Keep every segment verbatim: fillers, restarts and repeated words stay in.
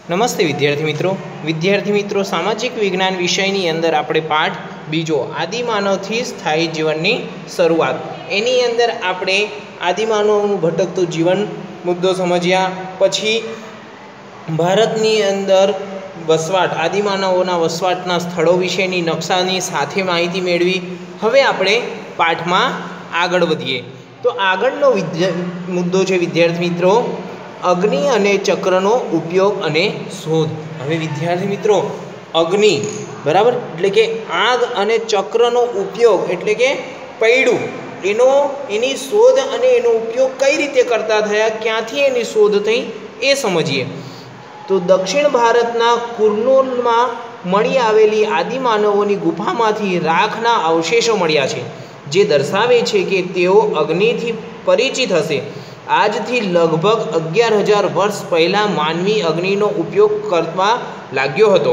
નમસ્તે વિદ્યાર્થી મિત્રો વિદ્યાર્થી મિત્રો સામાજિક વિજ્ઞાન વિષયની અંદર આપણે પાઠ બીજો આદિમાનવથી સ્થાયી જીવનની શરૂઆત એની અંદર આપણે આદિમાનવનું ભટકતું જીવન મુદ્દો સમજ્યા। પછી ભારતની અંદર વસવાટ આદિમાનવોના વસવાટના સ્થળો વિશેની નકશાની સાથે માહિતી મેળવી। હવે આપણે પાઠમાં આગળ વધીએ તો આગળનો વિદ્યા મુદ્દો છે વિદ્યાર્થી મિત્રો अग्नि अने चक्रनो उपयोग अने शोध। हवे विद्यार्थी मित्रों अग्नि बराबर एटले के आग अने चक्रनो उपयोग एटले के पैडू एनो एनी शोध अने एनो उपयोग कई रीते करता थया क्यांथी एनी शोध थई ए समझीए। तो दक्षिण भारतना कुर्नूलमां मळी आवेली आदिमानवोनी गुफामांथी राखना अवशेषो मळ्या छे जे दर्शावे छे के तेओ अग्निथी परिचित हशे। आज थी लगभग अगियार हज़ार वर्ष पहला मानवी अग्निनो उपयोग करवा लाग्यो हतो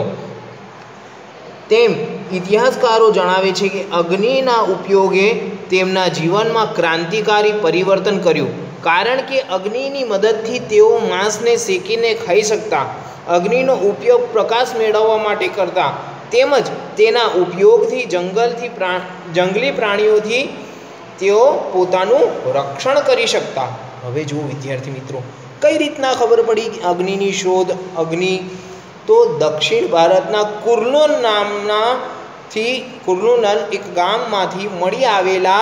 तेम इतिहासकारो जणावे छे कि अग्निना उपयोगे तेमना जीवनमां क्रांतिकारी परिवर्तन कर्युं कारण के अग्निनी मददथी तेओ मांसने सेकीने खाई शकता। अग्निनो उपयोग प्रकाश मेळववा माटे करता तेमज तेना उपयोगथी जंगलथी प्रा जंगली प्राणीओथी तेओ पोतानुं रक्षण करी शकता। हवे जो विद्यार्थी मित्रों कई रीतना खबर पड़ी अग्निनी शोध अग्नि तो दक्षिण भारतना कुर्नूल नामना थी कुर्नूल एक गाममांथी मळी आवेला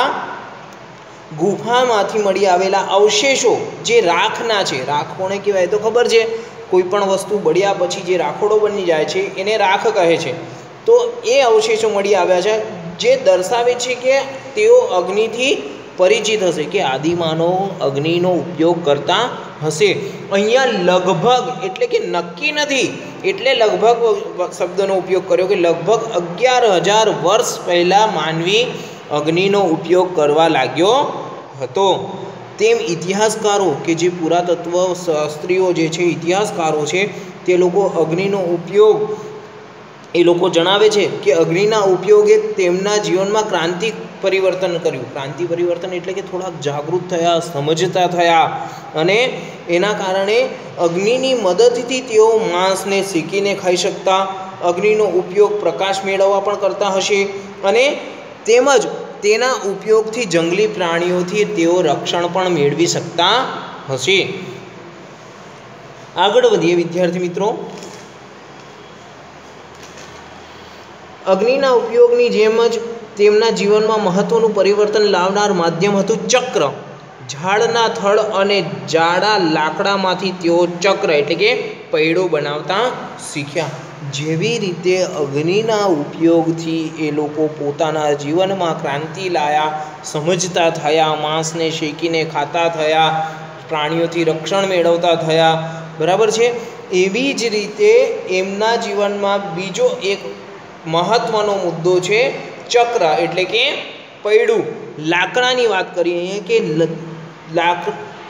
गुफामांथी मळी आवेला अवशेषो जे राखना छे। राख कोने कहेवाय तो खबर छे कोईपण वस्तु बळ्या पछी जे राखोडो बनी जाय छे एने राख कहे छे। तो ए अवशेषो मळी आव्या छे जे दर्शावे छे के तेओ अग्निथी परिचित हशे कि आदिमानव अग्निनो उपयोग करता हशे। अहींया लगभग एटले कि नक्की नथी एटले लगभग शब्दनो उपयोग कर्यो कि लगभग अगियार हज़ार वर्ष पहला मानवी अग्निनो उपयोग करवा लाग्यो हतो तेम इतिहासकारो के जे पुरातत्व शास्त्रीओ जे छे इतिहासकारो छे ते लोको अग्निनो उपयोग ए लोको जणावे छे कि अग्निना उपयोगे तेमना जीवनमां क्रांति परिवर्तन कर्युं। क्रांति परिवर्तन एटले कि थोड़ा जागृत थया समझता थया अने एना कारणे अग्निनी मददथी तेओ मांसने सेकीने खाई शकता। अग्निनो उपयोग प्रकाश मेळववा पण करता हशे अने तेमज तेना उपयोगथी जंगली प्राणीओथी तेओ रक्षण पण मेळवी शकता हशे। आगळ वधीए विद्यार्थी मित्रों अग्निना उपयोगनी जेमज तेमना जीवनमां महत्वनुं परिवर्तन लावनार माध्यम हतुं चक्र। झाड़ना थड़ अने जाड़ा लाकडामांथी तेओ चक्र एटले के पैडो बनावता शीख्या। जेवी रीते अग्निना उपयोगथी ए लोको पोताना जीवनमां क्रांति लाया समझता थया मांसने शेकीने खाता थया प्राणीओथी रक्षण मेळवता थया बराबर छे। एवी ज रीते एमना जीवनमां बीजो एक महत्वनो मुद्दो छे चक्र एटले के पैडू लाकडानी बात करीए कि लाक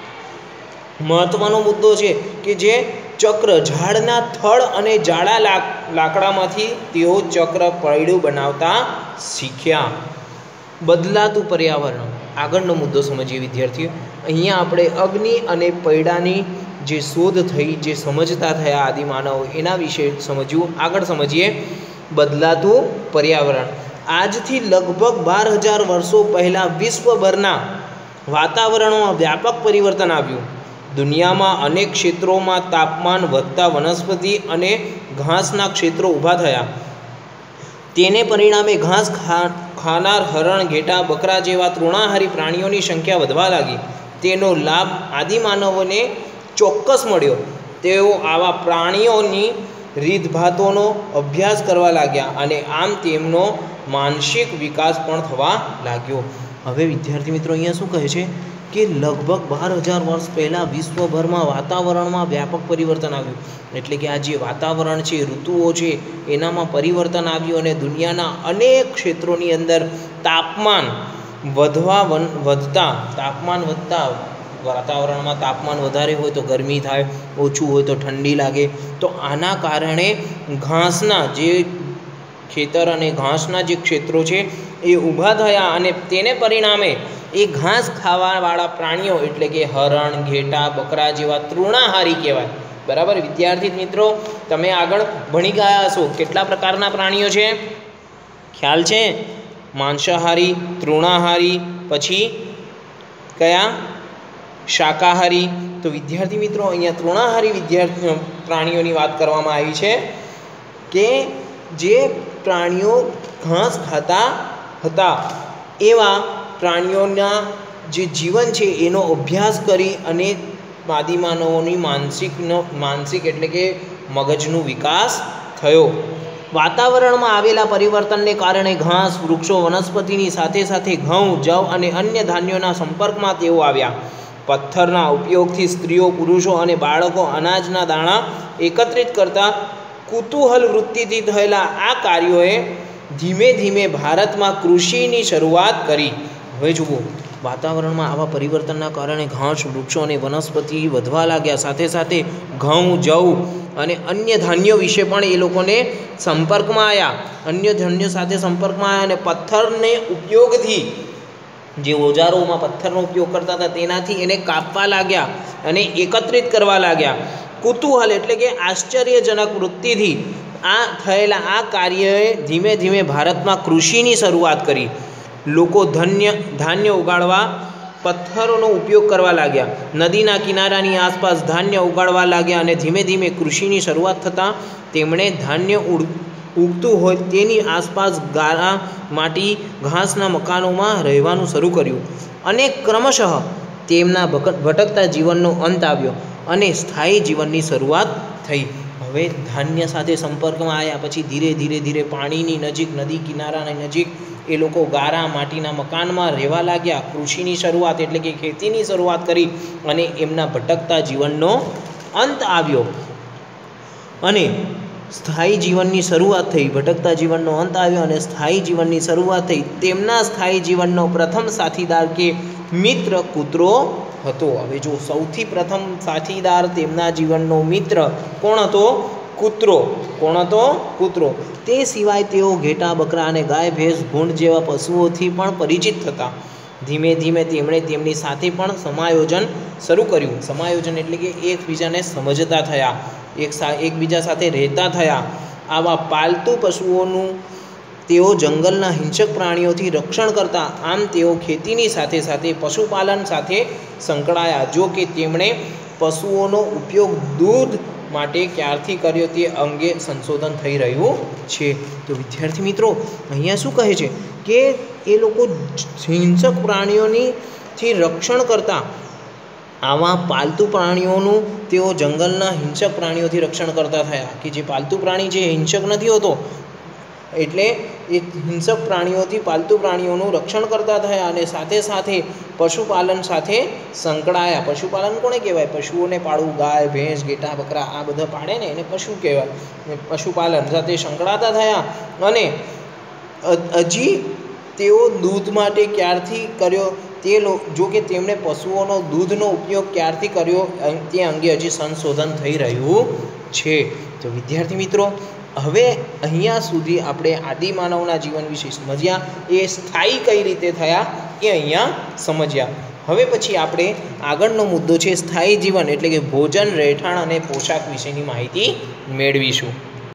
महत्वनो मुद्दो छे कि जे चक्र झाड़ना थड़ अने जाड़ा लाक लाकडामांथी तेओ चक्र पैडू बनावता शीख्या। बदलातुं पर्यावरण आगळनो मुद्दो समजीए विद्यार्थीओ। अहींया आपणे अग्नि अने पैडानी जे शोध थई जे समझता थया आदिमानव एना विषे समज्युं। आगळ समजीए बदलातुं पर्यावरण। आज थी लगभग बार हज़ार वर्षों पहला विश्वभरना वातावरण में व्यापक परिवर्तन आव्युं। दुनिया में अनेक क्षेत्रों में तापमान वधता वनस्पति अने घासना क्षेत्रों ऊभा थया तेने परिणामे घास खा खानार हरण घेटा बकरा जेवा तृणाहारी प्राणीओनी संख्या वधवा लागी। तेनो लाभ आदिमानवोने चोक्कस मळ्यो। तेओ आवा प्राणीओनी રીતભાતોનો અભ્યાસ કરવા लाग्या અને આમ તેમનો માનસિક વિકાસ પણ થવા लाग्यो। હવે વિદ્યાર્થી મિત્રો અહીંયા શું કહે છે કે લગભગ બાર હજાર વર્ષ પહેલાં વિશ્વભરમાં વાતાવરણમાં વ્યાપક પરિવર્તન આવ્યું એટલે કે આ જે વાતાવરણ છે ઋતુઓ છે એનામાં પરિવર્તન આવ્યું અને દુનિયાના અનેક ક્ષેત્રોની અંદર તાપમાન વધવા વધતા તાપમાન વધતા वातावरण में तापमान वधारे होय तो गरमी थाय ओछुं होय तो ठंडी लागे। तो आना कारणे घासना जे खेतर अने घासना जे क्षेत्रों छे ए ऊभा थया अने तेने परिणामे ए घास खावावाळा प्राणीओ एटले के हरण घेटा बकरा जेवा तृणाहारी कहेवाय बराबर। विद्यार्थी मित्रों तमे आगळ भणी गया हशो केटला प्रकारना प्राणीओ छे, ख्याल छे? मांसाहारी, तृणाहारी, पछी कया शाकाहारी। तो विद्यार्थी मित्रों अहींया तृणाहारी विद्यार्थी प्राणीओनी वात करवामां आवी छे के जे प्राणीओ घास खाता हता एवा प्राणीओना जे जीवन छे एनो अभ्यास करी अने आदिमानवोनी मानसिकनो मानसिक एटले के मगजनो विकास थयो। वातावरणमां आवेला परिवर्तनने कारणे घास, वृक्षो, वनस्पतिनी साथे साथे घઉં, जव अने अन्य धान्योना संपर्कमां तेओ आव्या। पत्थरना उपयोगथी स्त्रीओ, पुरुषो अने बाळको अनाजना दाणा एकत्रित करता कुतूहल वृत्तिथी थयेला आ कार्योए धीमे धीमे भारतमां कृषिनी शरूआत करी। हवे जुओ वातावरणमां आवा परिवर्तनना कारणे घास, वृक्षो अने वनस्पति वधवा लाग्या, साथे साथे घઉં, जव अने अन्य धान्यो विषे पण ए लोकोने संपर्कमां आव्या। अन्य धान्यो साथे संपर्कमां आव्या अने पत्थरने उपयोगथी जे ओजारोमां पत्थरनो उपयोग करता हता तेनाथी एने कापवा लाग्या अने एकत्रित करवा लाग्या। कुतूहल एटले के आश्चर्यजनक वृत्तिथी आ थयेला आ कार्यए धीमे धीमे भारतमां कृषिनी शरूआत करी। लोको धान्य धान्य उगाड़वा पत्थरों उपयोग करवा लाग्या। नदीना किनारानी आसपास धान्य उगाड़वा लाग्या अने धीमे धीमे कृषिनी शरूआत थता तेमणे धान्य उगतुं होय तेनी आसपास गारा, माटी, घासना मकानोमां रहेवानुं शरू कर्युं अने क्रमशः तेमना भटकता जीवननो अंत आव्यो अने स्थायी जीवननी शरूआत थई। हवे धान्य साथे संपर्कमां आव्या पछी धीरे धीरे धीरे पाणीनी नजीक, नदी किनारानी नजीक ए लोको गारा, माटीना मकानमां रहेवा लाग्या। कृषिनी शरूआत एटले के खेतीनी शरूआत करी अने एमना भटकता जीवननो अंत आव्यो अने स्थायी जीवननी शरूआत थई। भटकता जीवननो अंत आव्यो अने स्थायी जीवननी शरूआत थई। तेमना स्थायी जीवननो प्रथम साथीदार के मित्र कूतरो हतो। हवे जो सौथी प्रथम साथीदार तेमना जीवननो मित्र कोण हतो? कूतरो। कोण हतो? कूतरो। ते सिवाय तेओ घेटा, बकरा अने गाय, भैंस, भूंड जेवा पशुओथी पण परिचित थता। धीमे धीमे तेमणे तेमनी साथे पण समायोजन शरू कर्युं। समायोजन एटले के एकबीजाने समजता थया, एक सा एकबीजा साथे रहता थया। आवा पालतू पशुओनुं तेओ जंगलना हिंसक प्राणीओथी रक्षण करता। आम तेओ खेतीनी साथे साथे पशुपालन साथे संकळाया। जो कि तेमणे पशुओनो उपयोग दूध माटे क्यारथी कर्यो ते अंगे संशोधन थई रह्युं छे। तो विद्यार्थी मित्रों अहींया शुं कहे छे के ए लोको हिंसक प्राणीओनी थी रक्षण करता आवा पालतू प्राणीओनुं तेओ जंगलना हिंसक प्राणीओथी रक्षण करता थया कि जे पालतू प्राणी जे हिंसक नथी होतो एटले ए हिंसक प्राणीओथी पालतू प्राणीओनुं रक्षण करता थया अने साथे साथे पशुपालन साथे संकळाया। पशुपालन कोणे कहेवाय? पशुओने पाळવું, गाय, भैंस, गेटा, बकरा आ बधा पाड़े ने एने पशु कहेवाय। पशुपालन साथे संकळाता थया अने हजी तेओ दूध माटे क्यारथी कर्यो ते लो जो कि तेमणे पशुओनो दूधनो उपयोग क्यारथी कर्यो ते अंगे हजी संशोधन थई रह्युं छे। तो विद्यार्थी मित्रों हवे अहींया सुधी आपणे आदिमानवना जीवन विषे समज्या। ए स्थायी कई रीते थया ए अहींया समज्या। हवे पछी आपणे आगळनो मुद्दो छे स्थायी जीवन एटले के भोजन, રહેઠાણ अने पोशाक विशेनी माहिती मेळवीशुं।